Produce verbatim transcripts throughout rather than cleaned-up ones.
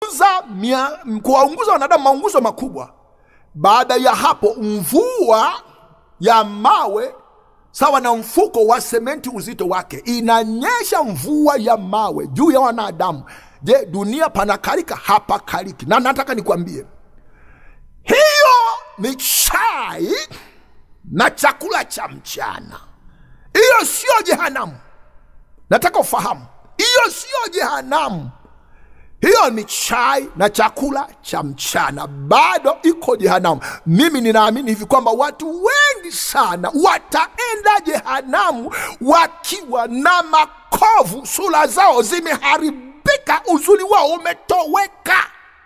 kuwaunguza kuwaunguza wanadamu maunguzo makubwa. Baada ya hapo mvua ya mawe sawa na mfuko wa sementi uzito wake inanyesha mvua ya mawe juu ya wanadamu. Je, dunia panakalika? Hapa kaliki. Na nataka nikwambie, hiyo ni chai na chakula cha mchana. Hiyo sio jehanamu. Nataka ufahamu, hiyo sio jehanamu. Hiyo ni chai na chakula cha mchana, bado iko jehanamu. Mimi ninaamini hivi kwamba watu wengi sana wataenda jehanamu wakiwa na makovu, sura zao zimeharibika, uzuri wao umetoweka.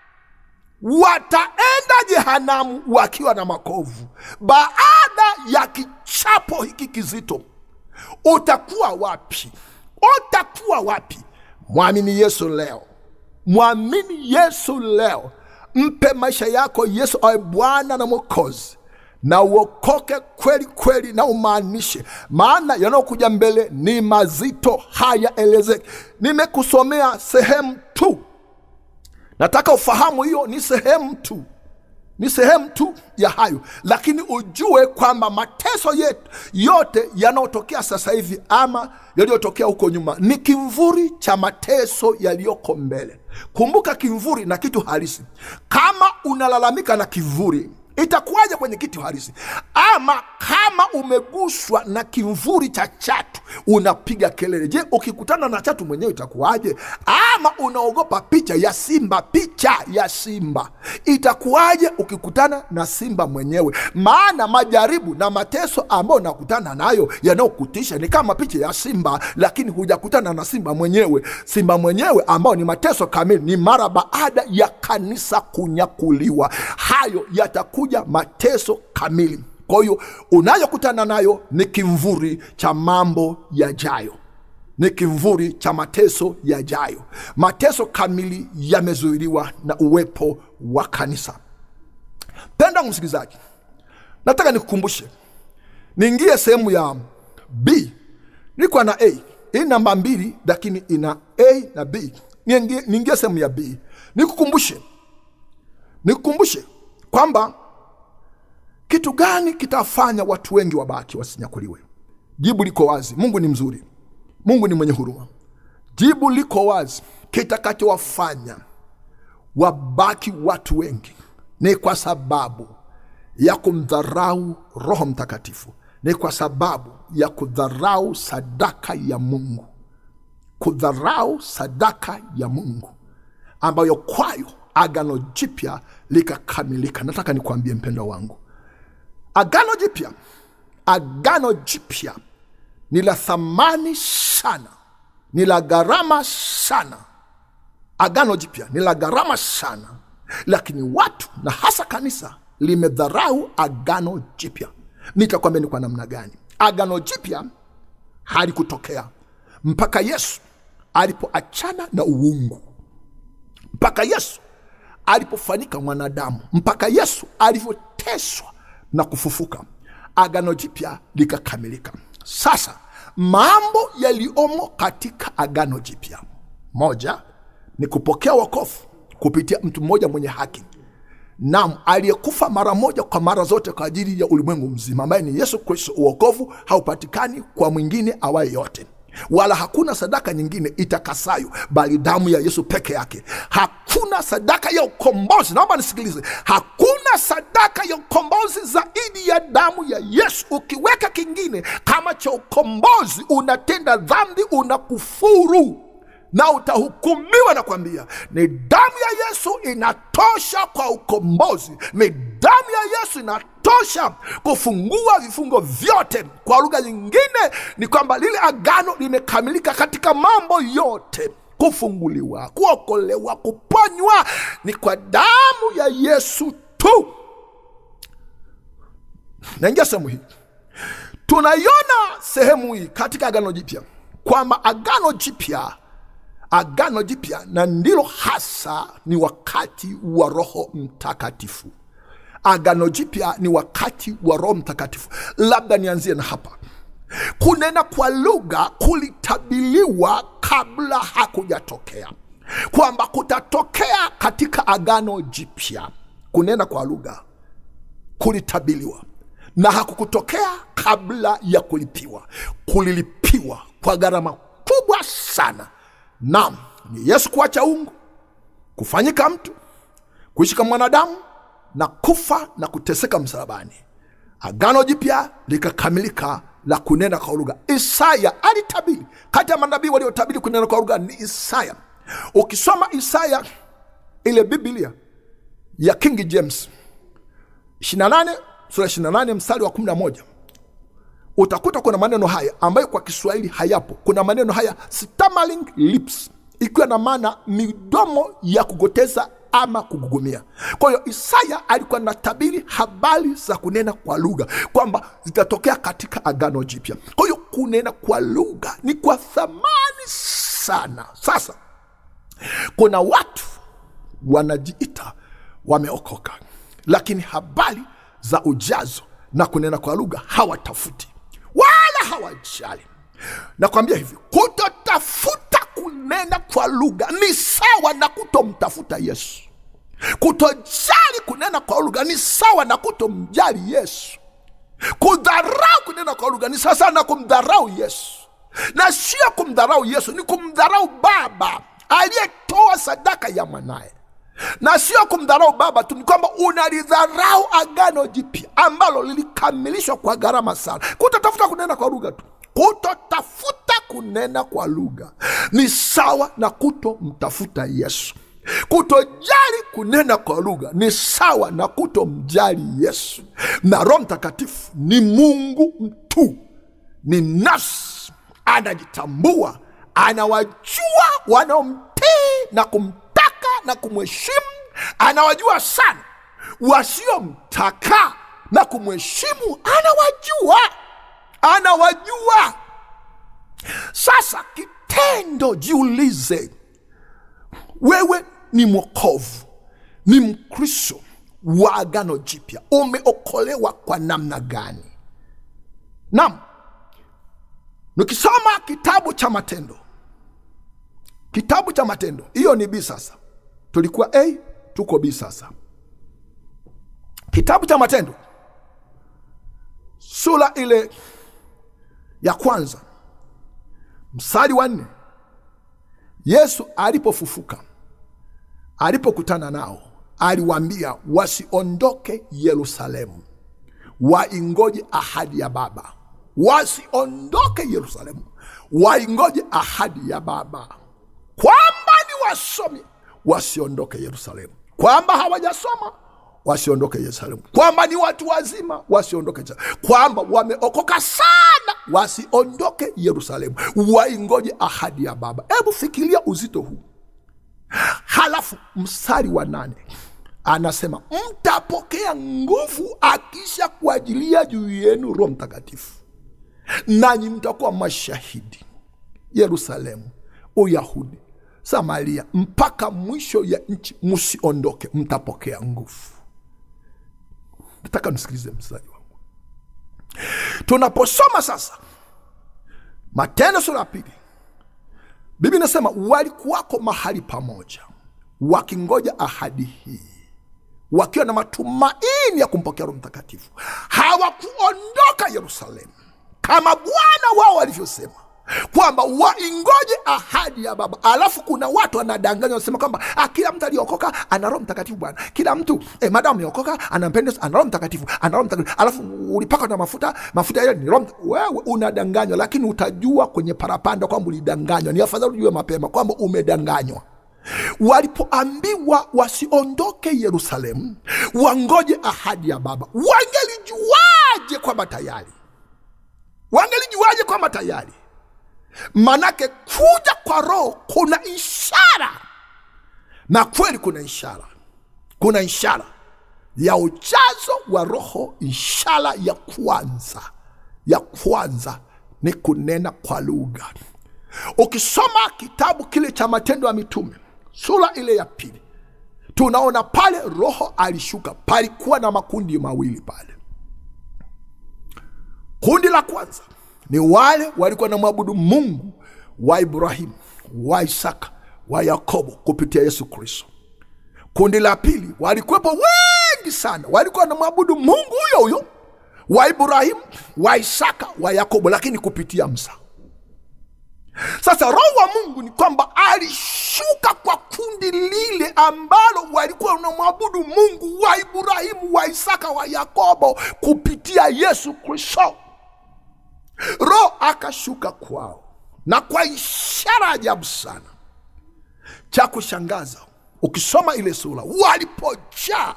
Wataenda jehanamu wakiwa na makovu. Baada ya kichapo hiki kizito, utakuwa wapi? Utakuwa wapi? Mwamini Yesu leo. Mwamini Yesu leo. Mpe maisha yako Yesu awe Bwana na Mwokozi, na uokoke kweli kweli na umaanishe, maana yanayokuja mbele ni mazito, haya elezeki. Nimekusomea sehemu tu. Nataka ufahamu hiyo ni sehemu tu. Ni sehemu tu ya hayo, lakini ujue kwamba mateso yetu yote yanayotokea sasa hivi ama yaliyotokea huko nyuma ni kimvuri cha mateso yaliyoko mbele. Kumbuka kimvuri na kitu halisi. Kama unalalamika na kivuri, itakuwaje kwenye kitu halisi? Ama kama umeguswa na kimvuri cha chatu, unapiga kelele. Je, ukikutana na chatu mwenyewe itakuwaje? Ama unaogopa picha ya simba, picha ya simba, itakuwaje ukikutana na simba mwenyewe? Maana majaribu na mateso ambayo unakutana nayo yanayokutisha ni kama picha ya simba, lakini hujakutana na simba mwenyewe. Simba mwenyewe ambao ni mateso kamili ni mara baada ya kanisa kunyakuliwa. Hayo yatakuja mateso kamili. Kwa hiyo unayokutana nayo ni kimvuri cha mambo yajayo. Ni kimvuri cha mateso yajayo. Mateso kamili yamezuiliwa na uwepo wa kanisa. Penda msikilizaji, nataka nikukumbushe. Niingie sehemu ya B. Niko na A. Hii namba mbili lakini ina A na B. Niingie niingie sehemu ya B. Nikukumbushe. Nikukumbushe kwamba kitu gani kitafanya watu wengi wabaki wasinyakuliwe? Jibu liko wazi. Mungu ni mzuri. Mungu ni mwenye huruma. Jibu liko wazi. Kitakachowafanya wabaki watu wengi ni kwa sababu ya kumdharau Roho Mtakatifu. Ni kwa sababu ya kudharau sadaka ya Mungu. Kudharau sadaka ya Mungu ambayo kwayo Agano Jipya likakamilika. Nataka nikwambie mpendwa wangu, Agano Jipya, Agano Jipya ni la thamani sana, ni la gharama sana. Agano Jipya ni la gharama sana, lakini watu na hasa kanisa limedharau Agano Jipya. Nitakwambia ni kwa namna gani. Agano Jipya halikutokea mpaka Yesu alipoachana na uungu, mpaka Yesu alipofanyika mwanadamu, mpaka Yesu alivyoteswa na kufufuka, Agano Jipya likakamilika. Sasa mambo yaliomo katika Agano Jipya, moja ni kupokea wokovu kupitia mtu mmoja mwenye haki, naam, aliyekufa mara moja kwa mara zote kwa ajili ya ulimwengu mzima, ambaye ni Yesu Kristo. Wokovu haupatikani kwa mwingine awaye yote, wala hakuna sadaka nyingine itakasayo bali damu ya Yesu peke yake. Hakuna sadaka ya ukombozi, naomba nisikilize, hakuna sadaka ya ukombozi zaidi ya damu ya Yesu. Ukiweka kingine kama cha ukombozi, unatenda dhambi, unakufuru na utahukumiwa. Na kwambia ni damu ya Yesu inatosha kwa ukombozi. Ni damu ya Yesu inatosha kufungua vifungo vyote. Kwa lugha nyingine ni kwamba lile agano limekamilika katika mambo yote. Kufunguliwa, kuokolewa, kuponywa ni kwa damu ya Yesu tu. Naingia sehemu hii. Tunaiona sehemu hii katika Agano Jipya kwamba Agano Jipya Agano Jipya na ndilo hasa ni wakati wa Roho Mtakatifu. Agano Jipya ni wakati wa Roho Mtakatifu. Labda nianzie na hapa. Kunena kwa lugha kulitabiliwa kabla hakujatokea. kwamba kutatokea katika Agano Jipya kunena kwa lugha kulitabiliwa, na hakukutokea kabla ya kulipiwa. Kulilipiwa kwa gharama kubwa sana. Naam, ni Yesu kuacha ungu, kufanyika mtu, kuishi kama mwanadamu na kufa na kuteseka msalabani. Agano Jipya likakamilika la kunena kwa lugha. Isaya alitabiri, kati ya manabii waliotabiri kunena kwa lugha ni Isaya. Ukisoma Isaya ile Biblia ya King James ishirini na nane, sura ishirini na nane mstari wa kumi na moja, utakuta kuna maneno haya ambayo kwa Kiswahili hayapo. Kuna maneno haya stammering lips, ikiwa na maana midomo ya kugoteza ama kugugumia. Kwa hiyo Isaya alikuwa anatabiri habari za kunena kwa lugha kwamba zitatokea katika Agano Jipya. Kwa hiyo kunena kwa lugha ni kwa thamani sana. Sasa kuna watu wanajiita wameokoka, lakini habari za ujazo na kunena kwa lugha hawatafuti wala hawajali. Nakwambia hivi, kutotafuta kunena kwa lugha ni sawa na kutomtafuta Yesu. Kutojali kunena kwa lugha ni sawa na kutomjali Yesu. Kudharau kunena kwa lugha ni sawa na kumdharau Yesu. Na sio kumdharau Yesu, ni kumdharau Baba aliyetoa sadaka ya mwanae. Na sio kumdharau Baba tu, ni kwamba unalidharau Agano Jipya ambalo lilikamilishwa kwa gharama sana. Kutotafuta kunena kwa lugha tu, kutotafuta kunena kwa lugha ni sawa na kutomtafuta Yesu. Kutojali kunena kwa lugha ni sawa na kutomjali Yesu. Na Roho Mtakatifu ni Mungu mtu, ni nafsi, anajitambua, anawajua wanaomtii na kumtaka na kumheshimu. Anawajua sana wasiomtaka na kumheshimu, anawajua, anawajua. Sasa kitendo, jiulize, wewe ni mwokovu, ni Mkristo wa Agano Jipya, umeokolewa kwa namna gani? Naam, nikisoma kitabu cha Matendo, kitabu cha Matendo, hiyo ni B sasa. Tulikuwa A, tuko B sasa. Kitabu cha Matendo sura ile ya kwanza mstari wa nne, Yesu alipofufuka, alipokutana nao, aliwaambia wasiondoke Yerusalemu, waingoje ahadi ya Baba. Wasiondoke Yerusalemu, waingoje ahadi ya Baba. Kwamba ni wasomi, wasiondoke Yerusalemu. Kwamba hawajasoma, wasiondoke Yerusalemu. Kwamba ni watu wazima, wasiondoke Yerusalemu. Kwamba wameokoka sana, wasiondoke Yerusalemu, waingoje ahadi ya Baba. Hebu fikiria uzito huu. Halafu mstari wa nane anasema, mtapokea nguvu akisha kuajilia juu yenu Roho Mtakatifu, nanyi mtakuwa mashahidi Yerusalemu, Uyahudi, Samaria, mpaka mwisho ya nchi. Msiondoke, mtapokea nguvu. Nataka nisikilize mstari wangu. Tunaposoma sasa Matendo sura ya pili, Biblia inasema walikuwako mahali pamoja wakingoja ahadi hii, wakiwa na matumaini ya kumpokea Roho Mtakatifu. Hawakuondoka Yerusalemu kama Bwana wao alivyosema kwamba waingoje ahadi ya Baba. Alafu kuna watu wanadanganya, wanasema kwamba ah, kila mtu aliokoka ana Roho Mtakatifu bwana. Kila mtu eh, madamu ameokoka anampenda, ana Roho Mtakatifu, ana Roho Mtakatifu. Alafu ulipaka na mafuta, mafuta yale ni Roho. Wewe unadanganywa, lakini utajua kwenye parapanda kwamba ulidanganywa. Ni afadhali ujue mapema kwamba umedanganywa. Walipoambiwa wasiondoke Yerusalemu, wangoje ahadi ya Baba, wangelijuaje kwamba tayari? Wangelijuaje kwamba tayari? Manake kuja kwa Roho kuna ishara. Na kweli kuna ishara. Kuna ishara ya ujazo wa Roho. Ishara ya kwanza, ya kwanza ni kunena kwa lugha. Ukisoma kitabu kile cha Matendo ya Mitume sura ile ya pili, tunaona pale Roho alishuka. Palikuwa na makundi mawili pale. Kundi la kwanza ni wale walikuwa na mwabudu Mungu wa Ibrahimu, wa Isaka, wa Yakobo kupitia Yesu Kristo. Kundi la pili walikuwepo wengi sana, walikuwa wanamwabudu Mungu huyo huyo wa Ibrahimu, wa Isaka, wa Yakobo, lakini kupitia Musa. Sasa Roho wa Mungu ni kwamba alishuka kwa kundi lile ambalo walikuwa wanamwabudu Mungu wa Ibrahimu, wa Isaka, wa Yakobo kupitia Yesu Kristo. Roho akashuka kwao, na kwa ishara ajabu sana. Cha kushangaza, ukisoma ile sura, walipojaa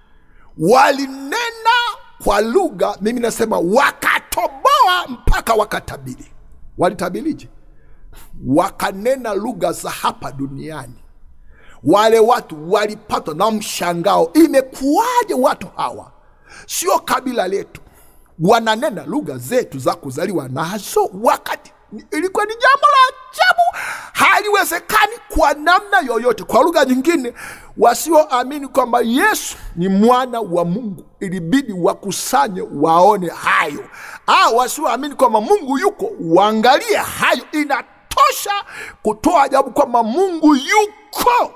walinena kwa lugha, mimi nasema wakatoboa mpaka wakatabiri. Walitabirije? Wakanena lugha za hapa duniani. Wale watu walipatwa na mshangao, imekuwaje watu hawa, sio kabila letu, wananena lugha zetu za kuzaliwa nazo? Wakati ilikuwa ni jambo la ajabu, haliwezekani kwa namna yoyote. Kwa lugha nyingine, wasioamini kwamba Yesu ni mwana wa Mungu ilibidi wakusanye waone hayo. Au wasioamini kwamba Mungu yuko waangalie hayo. Inatosha kutoa ajabu kwamba Mungu yuko.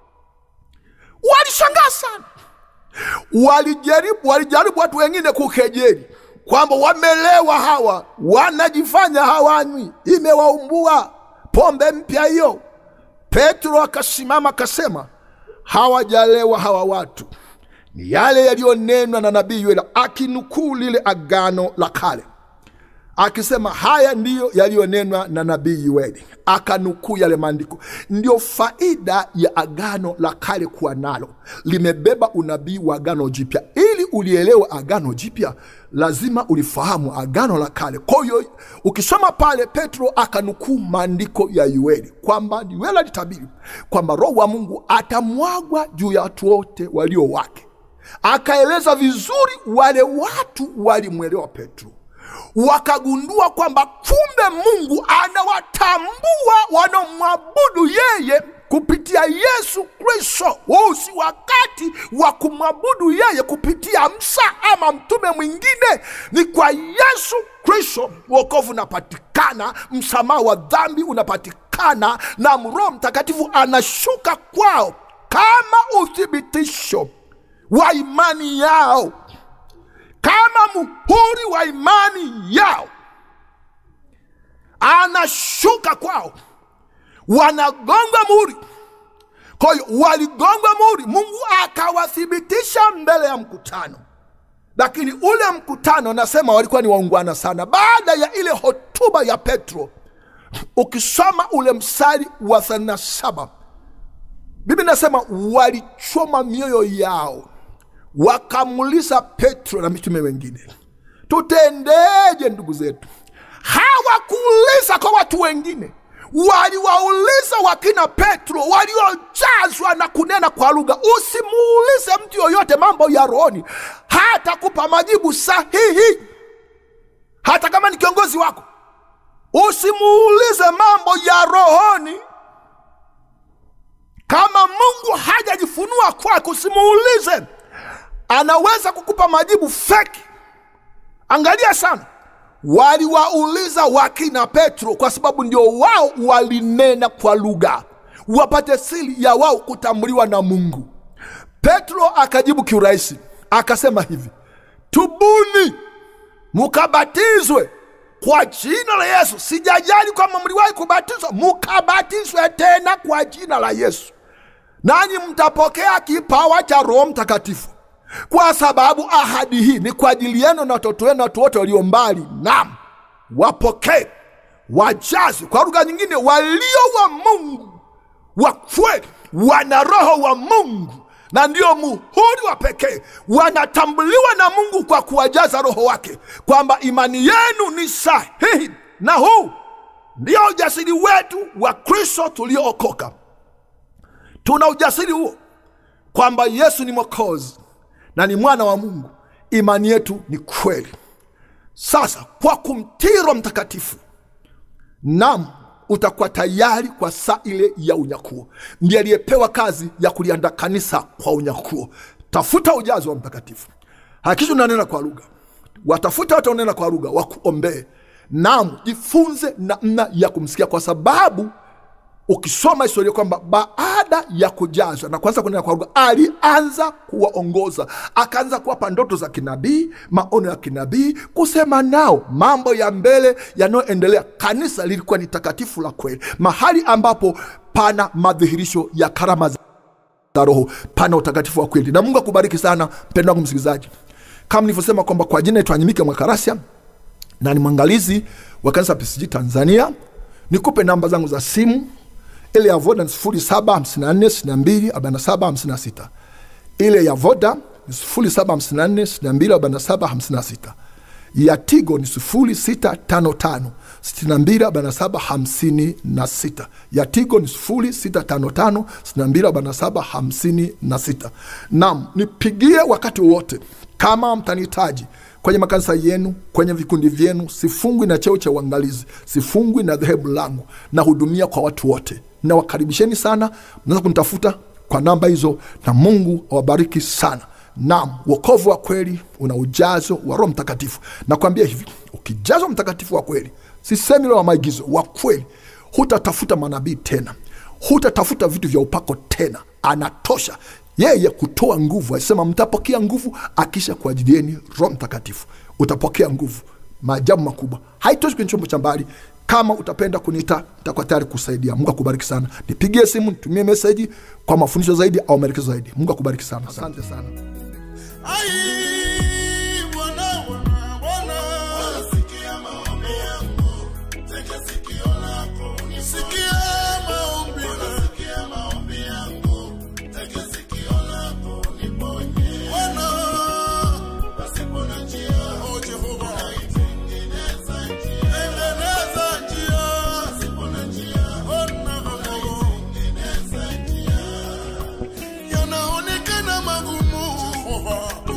Walishangaa sana. Walijaribu, walijaribu watu wengine kukejeli kwamba wamelewa hawa, wanajifanya hawanywi, imewaumbua pombe mpya hiyo. Petro akasimama akasema, hawajalewa hawa watu, ni yale yaliyonenwa na nabii Yuaja, akinukuu lile agano la kale, akisema haya ndiyo yaliyonenwa na nabii Yuaja, akanukuu yale maandiko. Ndio faida ya agano la kale kuwa nalo, limebeba unabii wa agano jipya. Ili ulielewe agano jipya, lazima ulifahamu agano la kale. Kwa hiyo ukisoma pale, Petro akanukuu maandiko ya Yuaja kwamba Yuaja alitabiri kwamba Roho wa Mungu atamwagwa juu ya watu wote walio wake. Akaeleza vizuri, wale watu walimwelewa Petro, wakagundua kwamba kumbe Mungu anawatambua wanaomwabudu yeye kupitia Yesu Kristo. Wao si wakati wa kumwabudu yeye kupitia Musa ama mtume mwingine. Ni kwa Yesu Kristo wokovu unapatikana, msamaha wa dhambi unapatikana, na Roho Mtakatifu anashuka kwao kama uthibitisho wa imani yao, kama muhuri wa imani yao. Anashuka kwao, wanagonga muhuri. Kwa hiyo waligonga muhuri, Mungu akawathibitisha mbele ya mkutano. Lakini ule mkutano, nasema walikuwa ni waungwana sana. Baada ya ile hotuba ya Petro, ukisoma ule mstari wa thelathini na saba, Biblia nasema walichoma mioyo yao, wakamuliza Petro na mitume wengine, tutendeje ndugu zetu? Hawakuuliza kwa watu wengine, waliwauliza wakina Petro waliojazwa na kunena kwa lugha. Usimuulize mtu yoyote mambo ya rohoni, hata kupa majibu sahihi, hata kama ni kiongozi wako. Usimuulize mambo ya rohoni kama Mungu hajajifunua kwako. Usimuulize, anaweza kukupa majibu feki. Angalia sana, waliwauliza wakina Petro kwa sababu ndio wao walinena kwa lugha, wapate siri ya wao kutambuliwa na Mungu. Petro akajibu kiurahisi, akasema hivi, tubuni mukabatizwe kwa jina la Yesu. Sijajali kama mliwahi kubatizwa, mukabatizwe tena kwa jina la Yesu, nanyi mtapokea kipawa cha Roho Mtakatifu, kwa sababu ahadi hii ni kwa ajili yenu na watoto wenu na watu wote walio mbali. Naam, wapokee, wajaze. Kwa lugha nyingine, walio wa Mungu wa kweli, wana Roho wa Mungu, na ndio muhuri wa pekee, wanatambuliwa na Mungu kwa kuwajaza Roho wake, kwamba imani yenu ni sahihi. Na huu ndio ujasiri wetu wa Kristo tuliookoka. Tuna ujasiri huo kwamba Yesu ni Mwokozi na ni mwana wa Mungu. Imani yetu ni kweli. Sasa kwa kumtii Roho Mtakatifu, naam, utakuwa tayari kwa saa ile ya unyakuo. Ndiye aliyepewa kazi ya kuliandaa kanisa kwa unyakuo. Tafuta ujazo wa Mtakatifu. Hakikisha unanena kwa lugha. Watafuta watu wanena kwa lugha, wakuombee. Naam, jifunze namna ya kumsikia, kwa sababu ukisoma historia kwamba baada ya kujazwa na kwanza kunena kwa lugha, alianza kuwaongoza, akaanza kuwapa ndoto za kinabii, maono ya kinabii, kusema nao mambo ya mbele yanayoendelea. Kanisa lilikuwa ni takatifu la kweli, mahali ambapo pana madhihirisho ya karama za Roho, pana utakatifu wa kweli. Na Mungu akubariki sana mpendwa wangu msikilizaji. Kama nilivyosema kwamba kwa jina naitwa Anyitike Mwakalasya na ni mwangalizi wa Kanisa P S G Tanzania. Nikupe namba zangu za simu. Ile ya Voda ni sifuri saba hamsini na nne sitini na mbili arobaini na saba hamsini na sita. Ile ya Voda ni sifuri saba hamsini na nne sitini na mbili arobaini na saba hamsini na sita. Ya Tigo ni sifuri sita tano tano sitini na mbili arobaini na saba hamsini na sita. Ya Tigo ni sifuri sita tano tano sitini na mbili arobaini na saba hamsini na sita. Naam, nipigie wakati wote kama mtanihitaji kwenye makanisa yenu, kwenye vikundi vyenu. Sifungwi na cheo cha uangalizi, sifungwi na dhehebu langu, na hudumia kwa watu wote. Na wakaribisheni sana, mnaweza kunitafuta kwa namba hizo, na Mungu awabariki sana. Naam, wokovu wa kweli una ujazo wa Roho Mtakatifu. Nakwambia hivi, ukijazwa Mtakatifu wa kweli, sisemi leo wa maigizo, wa kweli, hutatafuta manabii tena, hutatafuta vitu vya upako tena. Anatosha yeye kutoa nguvu. Alisema mtapokea nguvu akisha kuajilieni Roho Mtakatifu. Utapokea nguvu, maajabu makubwa. Haitoshi kwenye chombo cha mbali. Kama utapenda kunita, nitakuwa tayari kusaidia. Mungu akubariki sana. Nipigie simu, nitumie message kwa mafundisho zaidi au maelekezo zaidi. Mungu akubariki sana. Asante sana. Ai, Bwana, Bwana, Bwana, sikia maombi yangu, tega sikio lako, unisikie maombi, sikia maombi yangu, tega sikio lako, uniponye. Bwana, pasipo na njia, o Jehova, tengeneza njia, tengeneza njia, pasipo na njia, ona tengeneza njia, yanaonekana magumu.